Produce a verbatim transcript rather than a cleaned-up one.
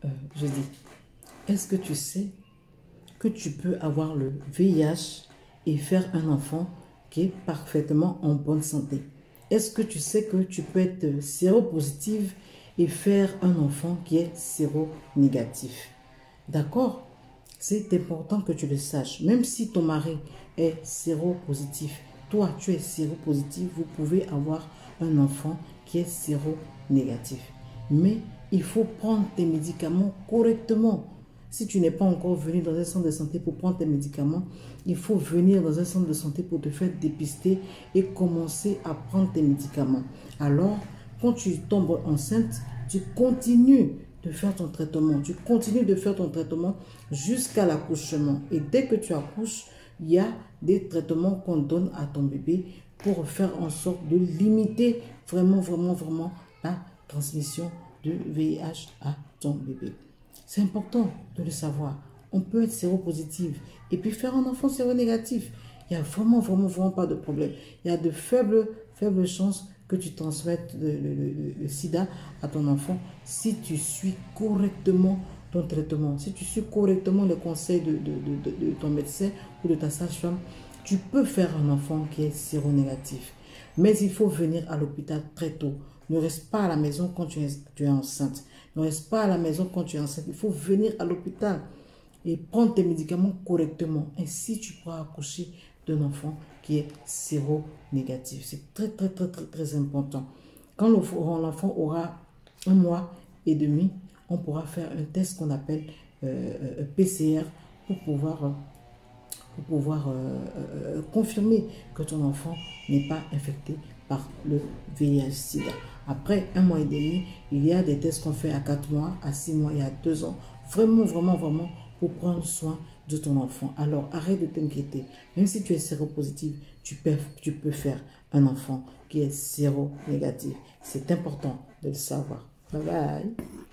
euh, je dis, est-ce que tu sais que tu peux avoir le V I H et faire un enfant qui est parfaitement en bonne santé? Est-ce que tu sais que tu peux être séropositive et faire un enfant qui est séronégatif? D'accord? C'est important que tu le saches. Même si ton mari est séropositif, toi tu es séropositif, vous pouvez avoir un enfant qui est séronégatif. Mais il faut prendre tes médicaments correctement. Si tu n'es pas encore venu dans un centre de santé pour prendre tes médicaments, il faut venir dans un centre de santé pour te faire dépister et commencer à prendre tes médicaments. Alors, quand tu tombes enceinte, tu continues de faire ton traitement. Tu continues de faire ton traitement jusqu'à l'accouchement. Et dès que tu accouches, il y a des traitements qu'on donne à ton bébé pour faire en sorte de limiter vraiment, vraiment, vraiment la transmission de V I H à ton bébé. C'est important de le savoir. On peut être séropositif et puis faire un enfant séronégatif. Il n'y a vraiment, vraiment, vraiment pas de problème. Il y a de faibles, faibles chances que tu transmettes le, le, le, le sida à ton enfant si tu suis correctement ton traitement. Si tu suis correctement les conseils de, de, de, de, de ton médecin ou de ta sage-femme, tu peux faire un enfant qui est séronégatif. Mais il faut venir à l'hôpital très tôt. Ne reste pas à la maison quand tu es, tu es enceinte. Ne reste pas à la maison quand tu es enceinte. Il faut venir à l'hôpital et prendre tes médicaments correctement. Ainsi, tu pourras accoucher d'un enfant qui est séronégatif. C'est très, très, très, très, très important. Quand l'enfant aura un mois et demi, on pourra faire un test qu'on appelle euh, P C R pour pouvoir... Euh, pour pouvoir euh, euh, confirmer que ton enfant n'est pas infecté par le V I H sida. Après un mois et demi, il y a des tests qu'on fait à quatre mois, à six mois et à deux ans. Vraiment, vraiment, vraiment pour prendre soin de ton enfant. Alors, arrête de t'inquiéter. Même si tu es séropositif, tu peux, tu peux faire un enfant qui est séronégatif. C'est important de le savoir. Bye bye.